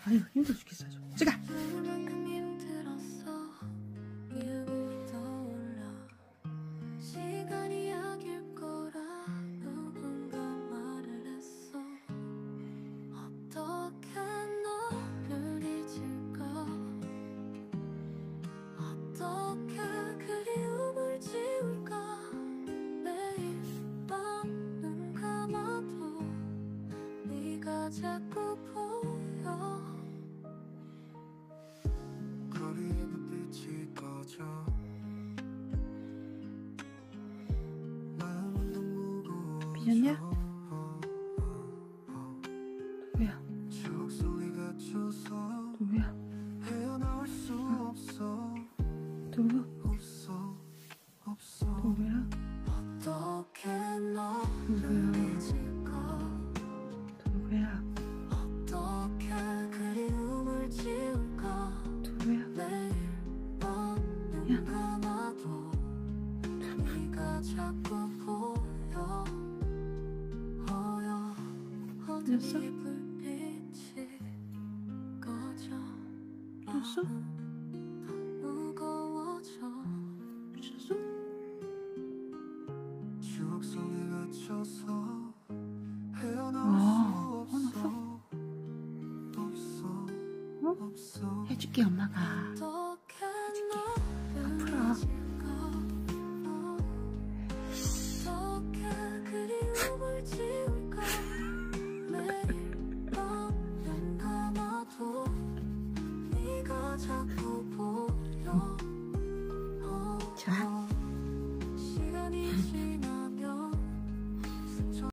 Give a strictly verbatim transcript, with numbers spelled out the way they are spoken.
아유 힘들어 죽겠어. 지가. 자꾸 보여 거리에 빛이 꺼져 마음은 너무 무거워 삐졌냐? 누구야? 추억 속에 갇혀서 누구야? 헤어나올 수 어? 없어 누구? 없어 없어 누구야? 어떻게 너를 누구야? 잊을까 누구야? 어떻게 그리움을 지울까 누구야? 매일 밤눈 감아도 네가 자꾸 보여 보여 됐어? 어둠이 불빛이 꺼져 됐어? 무거워져 미쳤어? 추억 속에 갇혀서 헤어나올 아, 수 없어 화났어? 없어 어? 없어 해줄게 엄마가.